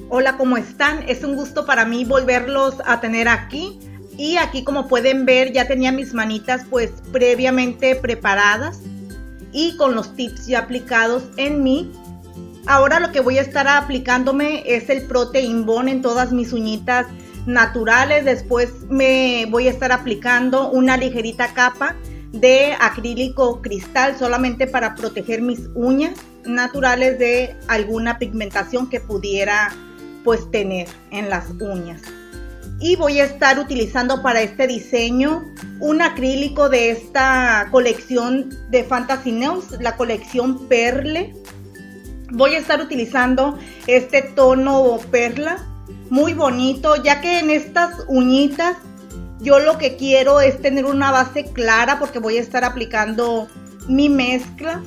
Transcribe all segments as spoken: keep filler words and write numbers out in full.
Hola, ¿cómo están? Es un gusto para mí volverlos a tener aquí. Y aquí, como pueden ver, ya tenía mis manitas pues previamente preparadas y con los tips ya aplicados en mí. Ahora lo que voy a estar aplicándome es el Protein Bond en todas mis uñitas naturales. Después me voy a estar aplicando una ligerita capa de acrílico cristal solamente para proteger mis uñas naturales de alguna pigmentación que pudiera pues tener en las uñas. Y voy a estar utilizando para este diseño un acrílico de esta colección de Fantasy Nails, la colección Perle. Voy a estar utilizando este tono perla, muy bonito, ya que en estas uñitas yo lo que quiero es tener una base clara porque voy a estar aplicando mi mezcla.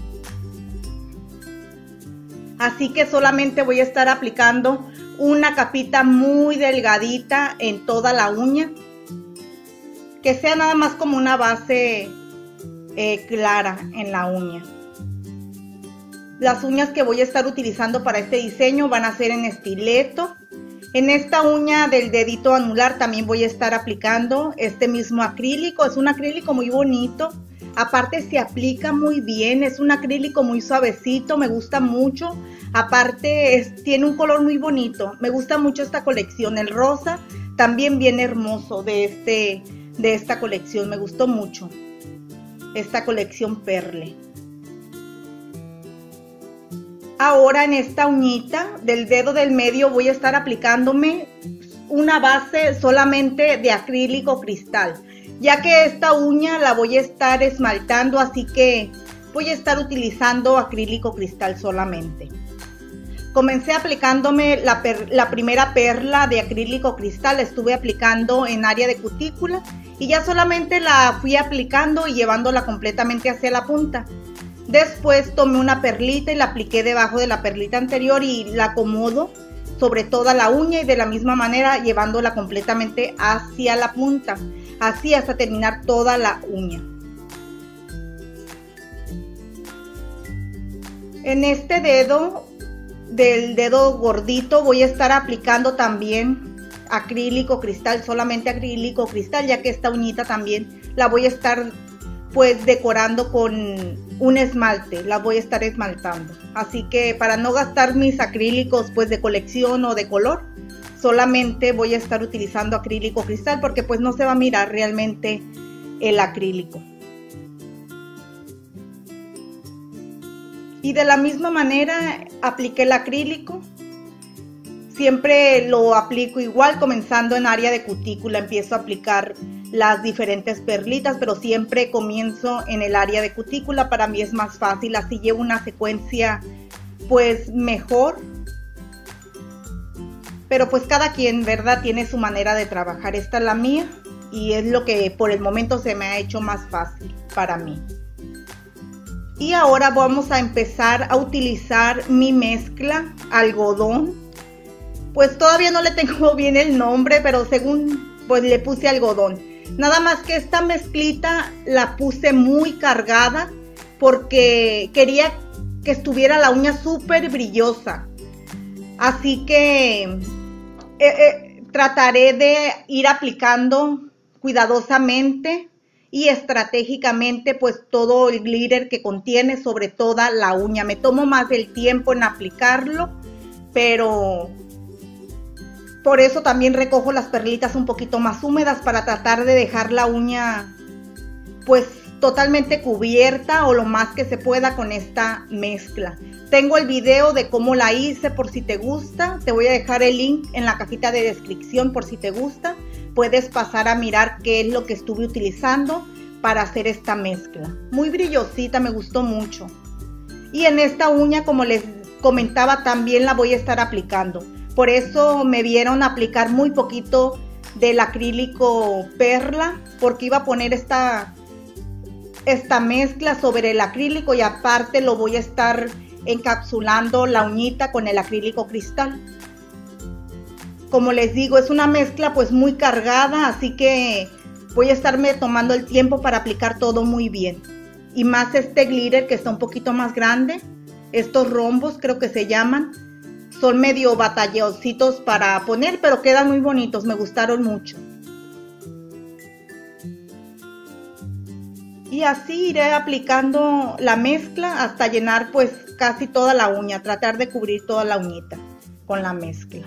Así que solamente voy a estar aplicando una capita muy delgadita en toda la uña. Que sea nada más como una base eh, clara en la uña. Las uñas que voy a estar utilizando para este diseño van a ser en estileto. En esta uña del dedito anular también voy a estar aplicando este mismo acrílico. Es un acrílico muy bonito. Aparte se aplica muy bien, es un acrílico muy suavecito, me gusta mucho. Aparte es, tiene un color muy bonito, me gusta mucho esta colección. El rosa también bien hermoso de, este, de esta colección, me gustó mucho esta colección Perle. Ahora en esta uñita del dedo del medio voy a estar aplicándome una base solamente de acrílico cristal, ya que esta uña la voy a estar esmaltando, así que voy a estar utilizando acrílico cristal solamente. Comencé aplicándome la, per, la primera perla de acrílico cristal, la estuve aplicando en área de cutícula y ya solamente la fui aplicando y llevándola completamente hacia la punta. Después tomé una perlita y la apliqué debajo de la perlita anterior y la acomodo sobre toda la uña y de la misma manera llevándola completamente hacia la punta, así hasta terminar toda la uña. En este dedo, del dedo gordito, voy a estar aplicando también acrílico cristal, solamente acrílico cristal, ya que esta uñita también la voy a estar pues decorando con un esmalte, la voy a estar esmaltando. Así que para no gastar mis acrílicos pues de colección o de color, solamente voy a estar utilizando acrílico cristal porque pues no se va a mirar realmente el acrílico. Y de la misma manera apliqué el acrílico. Siempre lo aplico igual, comenzando en área de cutícula. Empiezo a aplicar las diferentes perlitas, pero siempre comienzo en el área de cutícula. Para mí es más fácil, así llevo una secuencia pues mejor. Pero pues cada quien, ¿verdad?, tiene su manera de trabajar. Esta es la mía y es lo que por el momento se me ha hecho más fácil para mí. Y ahora vamos a empezar a utilizar mi mezcla algodón. Pues todavía no le tengo bien el nombre, pero según pues le puse algodón. Nada más que esta mezclita la puse muy cargada porque quería que estuviera la uña súper brillosa. Así que eh, eh, trataré de ir aplicando cuidadosamente y estratégicamente pues todo el glitter que contiene sobre toda la uña. Me tomo más del tiempo en aplicarlo, pero por eso también recojo las perlitas un poquito más húmedas para tratar de dejar la uña pues totalmente cubierta o lo más que se pueda con esta mezcla. Tengo el video de cómo la hice por si te gusta. Te voy a dejar el link en la cajita de descripción por si te gusta. Puedes pasar a mirar qué es lo que estuve utilizando para hacer esta mezcla. Muy brillosita, me gustó mucho. Y en esta uña, como les comentaba, también la voy a estar aplicando. Por eso me vieron aplicar muy poquito del acrílico perla, porque iba a poner esta, esta mezcla sobre el acrílico y aparte lo voy a estar encapsulando la uñita con el acrílico cristal. Como les digo, es una mezcla pues muy cargada, así que voy a estarme tomando el tiempo para aplicar todo muy bien. Y más este glitter que está un poquito más grande, estos rombos creo que se llaman, son medio batallositos para poner, pero quedan muy bonitos, me gustaron mucho. Y así iré aplicando la mezcla hasta llenar pues casi toda la uña, tratar de cubrir toda la uñita con la mezcla.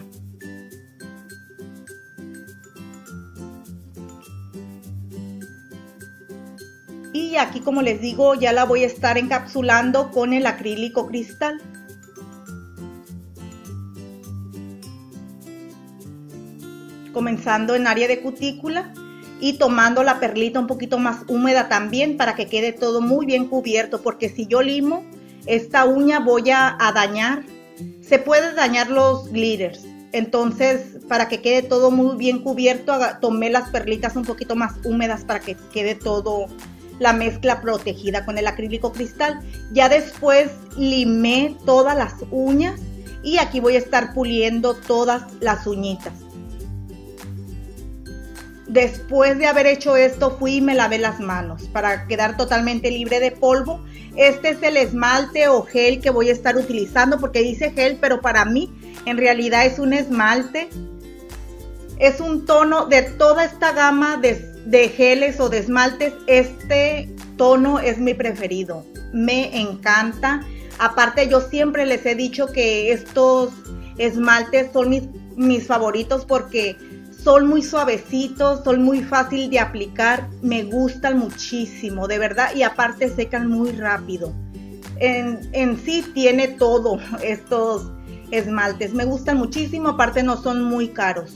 Y aquí, como les digo, ya la voy a estar encapsulando con el acrílico cristal. Comenzando en área de cutícula y tomando la perlita un poquito más húmeda también para que quede todo muy bien cubierto, porque si yo limo esta uña voy a, a dañar, se puede dañar los glitters. Entonces, para que quede todo muy bien cubierto, tomé las perlitas un poquito más húmedas para que quede todo la mezcla protegida con el acrílico cristal. Ya después limé todas las uñas y aquí voy a estar puliendo todas las uñitas. Después de haber hecho esto, fui y me lavé las manos para quedar totalmente libre de polvo. Este es el esmalte o gel que voy a estar utilizando, porque dice gel, pero para mí en realidad es un esmalte. Es un tono de toda esta gama de, de geles o de esmaltes. Este tono es mi preferido. Me encanta. Aparte, yo siempre les he dicho que estos esmaltes son mis, mis favoritos porque son muy suavecitos, son muy fácil de aplicar, me gustan muchísimo, de verdad, y aparte secan muy rápido. En, en sí tiene todo estos esmaltes, me gustan muchísimo, aparte no son muy caros.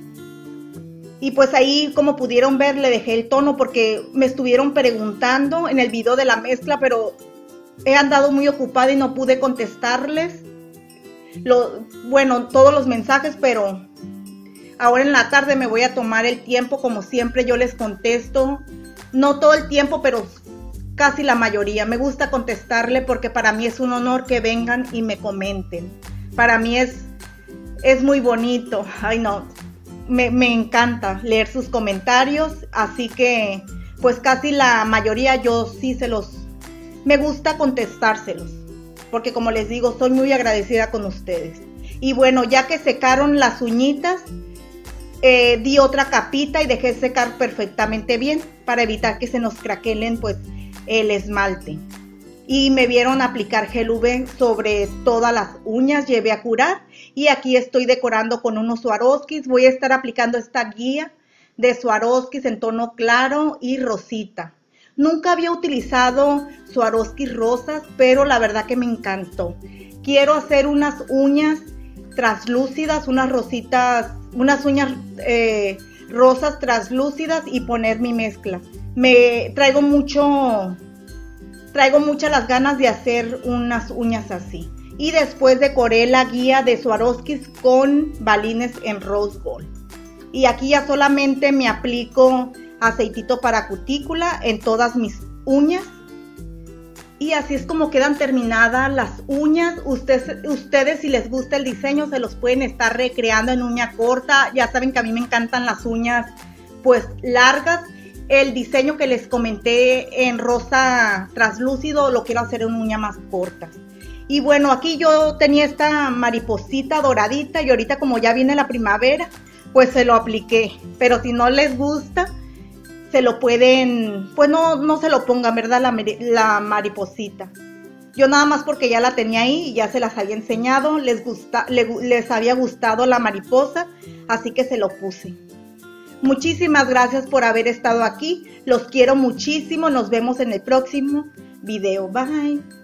Y pues ahí, como pudieron ver, le dejé el tono porque me estuvieron preguntando en el video de la mezcla, pero he andado muy ocupada y no pude contestarles, lo, bueno, todos los mensajes, pero ahora en la tarde me voy a tomar el tiempo, como siempre yo les contesto, no todo el tiempo, pero casi la mayoría. Me gusta contestarle porque para mí es un honor que vengan y me comenten. Para mí es, es muy bonito, ay no, me, me encanta leer sus comentarios, así que pues casi la mayoría yo sí se los, me gusta contestárselos, porque como les digo, soy muy agradecida con ustedes. Y bueno, ya que secaron las uñitas, Eh, di otra capita y dejé secar perfectamente bien para evitar que se nos craquelen pues el esmalte. Y me vieron aplicar gel U V sobre todas las uñas, llevé a curar y aquí estoy decorando con unos Swarovskis. Voy a estar aplicando esta guía de Swarovskis en tono claro y rosita. Nunca había utilizado Swarovskis rosas, pero la verdad que me encantó. Quiero hacer unas uñas translúcidas, unas rositas, unas uñas eh, rosas translúcidas y poner mi mezcla. Me traigo mucho, traigo muchas las ganas de hacer unas uñas así. Y después decoré la guía de Swarovskis con balines en rose gold. Y aquí ya solamente me aplico aceitito para cutícula en todas mis uñas. Y así es como quedan terminadas las uñas. Ustedes, ustedes si les gusta el diseño se los pueden estar recreando en uña corta. Ya saben que a mí me encantan las uñas pues largas. El diseño que les comenté en rosa translúcido lo quiero hacer en uña más corta. Y bueno, aquí yo tenía esta mariposita doradita y ahorita como ya viene la primavera pues se lo apliqué. Pero si no les gusta, se lo pueden, pues no, no se lo pongan, ¿verdad? La, la mariposita. Yo nada más porque ya la tenía ahí y ya se las había enseñado, les, gusta, le, les había gustado la mariposa, así que se lo puse. Muchísimas gracias por haber estado aquí, los quiero muchísimo, nos vemos en el próximo video, bye.